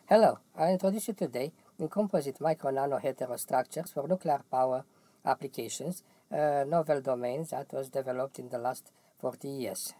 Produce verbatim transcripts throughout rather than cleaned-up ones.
Hello, I introduce you today in composite micro-nano-hetro-structures for nuclear power applications, a novel domain that was developed in the last forty years.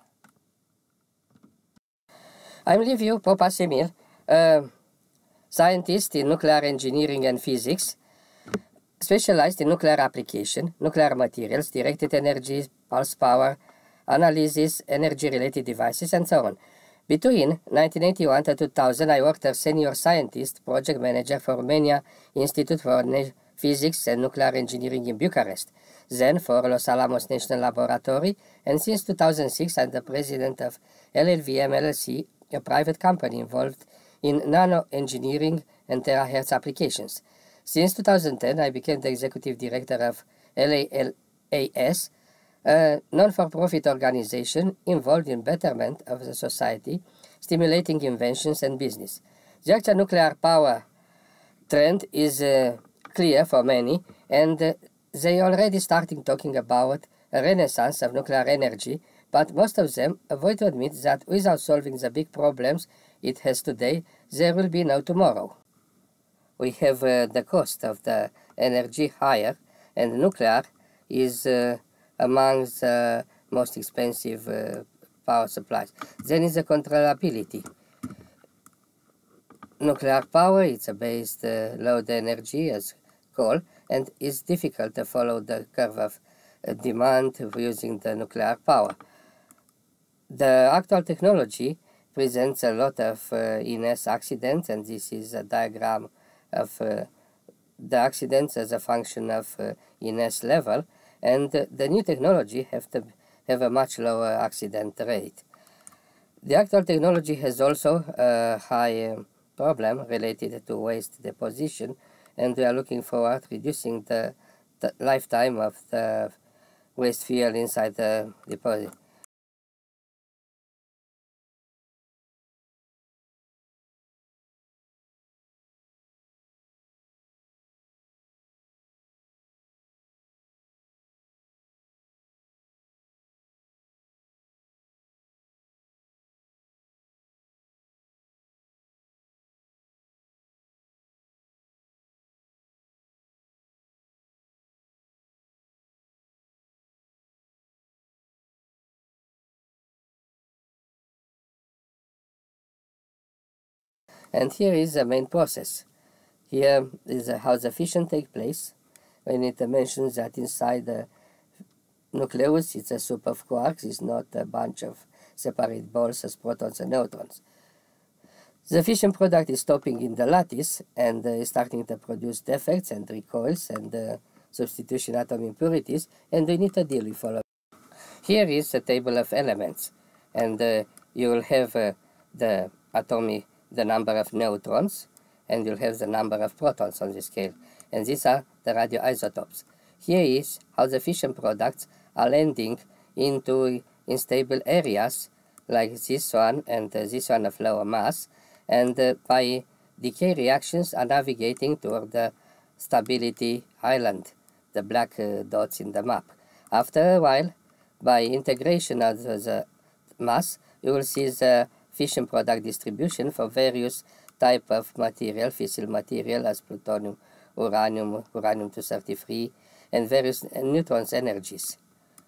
I'm Liviu Popa-Semir, a scientist in nuclear engineering and physics, specialized in nuclear application, nuclear materials, directed energy, pulse power, analysis, energy-related devices, and so on. Between nineteen eighty-one to two thousand, I worked as senior scientist, project manager for Romania Institute for Physics and Nuclear Engineering in Bucharest, then for Los Alamos National Laboratory, and since two thousand six, I'm the president of L L V M L L C, a private company involved in nano-engineering and terahertz applications. Since two thousand ten, I became the executive director of L A L A S, a non-for-profit organization involved in betterment of the society, stimulating inventions and business. The actual nuclear power trend is uh, clear for many, and uh, they already starting talking about a renaissance of nuclear energy, but most of them avoid to admit that without solving the big problems it has today, there will be no tomorrow. We have uh, the cost of the energy higher, and nuclear is uh, among the most expensive uh, power supplies. Then is the controllability. Nuclear power is a based uh, load energy as coal, and it's difficult to follow the curve of uh, demand using the nuclear power. The actual technology presents a lot of uh, inert accidents, and this is a diagram of uh, the accidents as a function of uh, inert level. And uh, the new technology have to have a much lower accident rate. The actual technology has also a high uh, problem related to waste deposition, and we are looking forward to reducing the, the lifetime of the waste fuel inside the deposit. And here is the main process. Here is uh, how the fission takes place, when it uh, mentions that inside the nucleus it's a soup of quarks, it's not a bunch of separate balls as protons and neutrons. The fission product is stopping in the lattice and uh, is starting to produce defects and recoils and uh, substitution atom impurities, and we need to deal with all of it. Here is a table of elements, and uh, you will have uh, the atomic the number of neutrons, and you'll have the number of protons on the scale, and these are the radioisotopes. Here is how the fission products are landing into unstable areas like this one and uh, this one of lower mass, and uh, by decay reactions are navigating toward the stability island, the black uh, dots in the map. After a while, by integration of the mass, you will see the fission product distribution for various type of material, fissile material as plutonium, uranium, uranium two thirty-three, and various neutrons energies.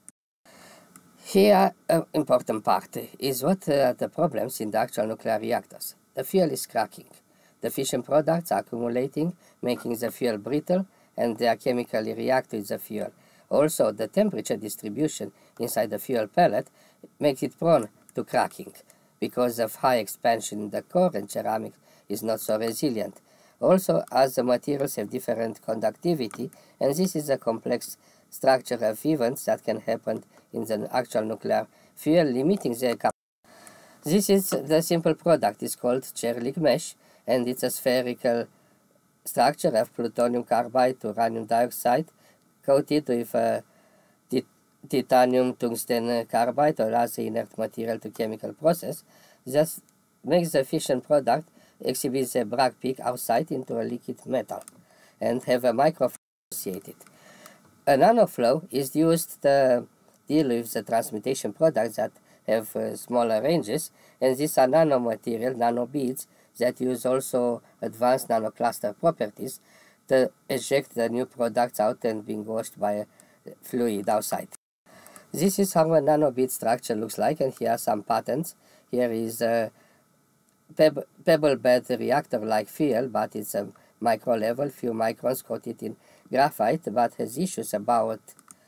Here, an important part is what are the problems in the actual nuclear reactors. The fuel is cracking. The fission products are accumulating, making the fuel brittle, and they are chemically react with the fuel. Also, the temperature distribution inside the fuel pellet makes it prone to cracking, because of high expansion in the core, and ceramic is not so resilient. Also, as the materials have different conductivity, and this is a complex structure of events that can happen in the actual nuclear fuel, limiting their capacity. This is the simple product. It's called chair-link mesh, and it's a spherical structure of plutonium carbide to uranium dioxide coated with a titanium tungsten carbide or other inert material to chemical process. Just makes the fission product exhibit the Bragg peak outside into a liquid metal and have a microflow associated. A nanoflow is used to deal with the transmutation product that have uh, smaller ranges, and these are nanomaterial, nanobeads, that use also advanced nanocluster properties to eject the new products out and being washed by a fluid outside. This is how a nanobead structure looks like, and here are some patterns. Here is a peb pebble bed reactor-like fuel, but it's a micro level, few microns coated in graphite, but has issues about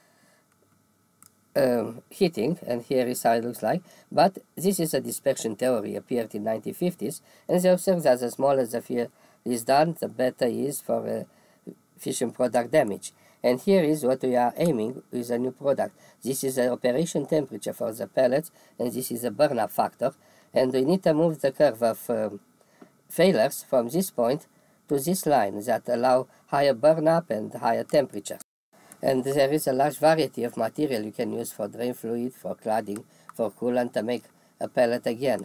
um, heating, and here is how it looks like. But this is a dispersion theory, appeared in nineteen fifties, and they observed that the smaller the fuel is done, the better it is for uh, fission product damage. And here is what we are aiming with a new product. This is the operation temperature for the pellets, and this is the burn-up factor. And we need to move the curve of um, failures from this point to this line that allow higher burn-up and higher temperatures. And there is a large variety of material you can use for drain fluid, for cladding, for coolant to make a pellet again.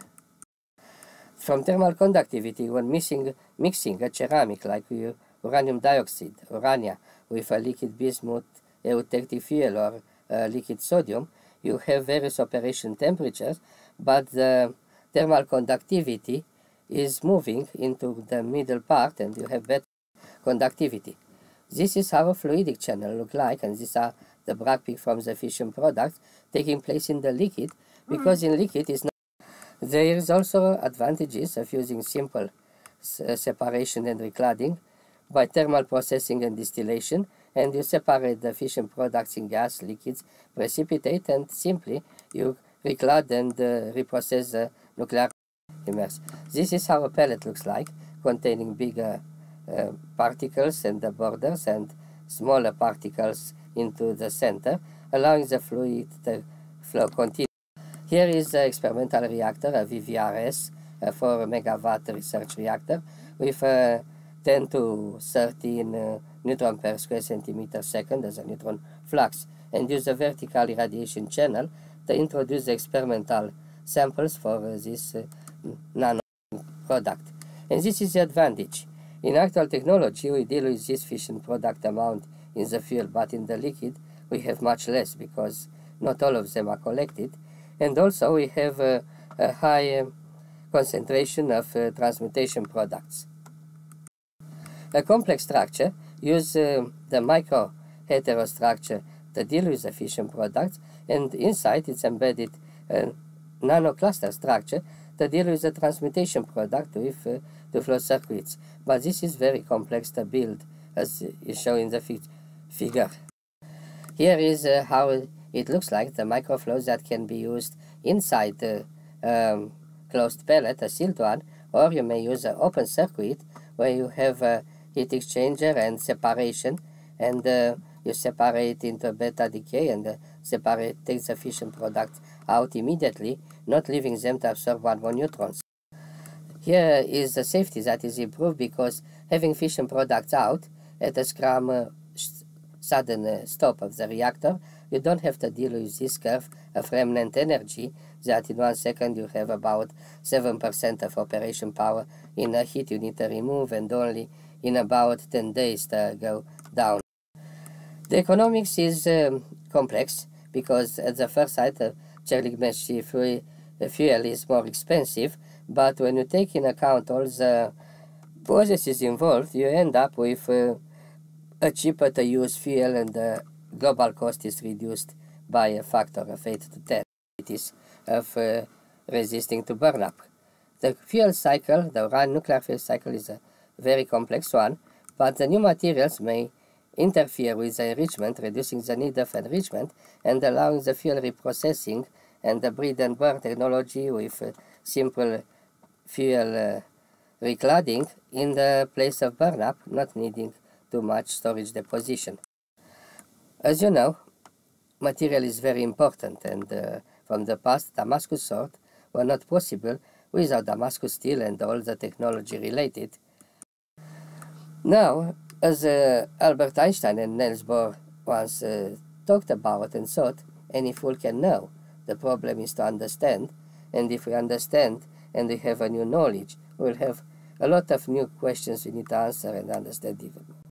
From thermal conductivity, when mixing, mixing a ceramic like uranium dioxide, urania, with a liquid bismuth, eutectic fuel, or uh, liquid sodium, you have various operation temperatures, but the thermal conductivity is moving into the middle part, and you have better conductivity. This is how a fluidic channel looks like, and these are the Bragg peak from the fission products taking place in the liquid, because mm. in liquid is not. There is also advantages of using simple uh, separation and recladding by thermal processing and distillation, and you separate the fission products in gas, liquids, precipitate, and simply you reclad and uh, reprocess the nuclear immerse. This is how a pellet looks like, containing bigger uh, particles in the borders and smaller particles into the center, allowing the fluid to flow continuously. Here is the experimental reactor, a V V R S, a four megawatt research reactor, with a ten to thirteen uh, neutron per square centimeter second as a neutron flux, and use a vertical irradiation channel to introduce the experimental samples for uh, this uh, nano product. And this is the advantage. In actual technology, we deal with this fission product amount in the fuel, but in the liquid, we have much less because not all of them are collected. And also, we have uh, a high uh, concentration of uh, transmutation products. A complex structure uses uh, the micro-hetro-structure to deal with the fission products, and inside it's embedded a nano-cluster structure to deal with the transmutation product with uh, the flow circuits. But this is very complex to build, as is shown in the fi figure. Here is uh, how it looks like, the microflows that can be used inside the um, closed pellet, a sealed one, or you may use an open circuit where you have a heat exchanger and separation, and uh, you separate into beta decay and uh, separate, take the fission product out immediately, not leaving them to absorb one more neutrons. Here is the safety that is improved because having fission products out at a scrum uh, sudden uh, stop of the reactor, you don't have to deal with this curve of remnant energy that in one second you have about seven percent of operation power in a heat you need to remove, and only in about ten days to go down. The economics is um, complex because at the first sight the Czerlik mesh fuel is more expensive, but when you take in account all the processes involved, you end up with uh, a cheaper to use fuel, and the global cost is reduced by a factor of eight to ten. It is of uh, resisting to burn-up. The fuel cycle, the Uran nuclear fuel cycle, is a very complex one, but the new materials may interfere with the enrichment, reducing the need of enrichment and allowing the fuel reprocessing, and the breed and burn technology with uh, simple fuel uh, recladding in the place of burn-up, not needing too much storage deposition. As you know, material is very important, and uh, from the past, Damascus sort were not possible without Damascus steel and all the technology related. Now, as uh, Albert Einstein and Niels Bohr once uh, talked about and thought, any fool can know. The problem is to understand, and if we understand and we have a new knowledge, we'll have a lot of new questions we need to answer and understand even more.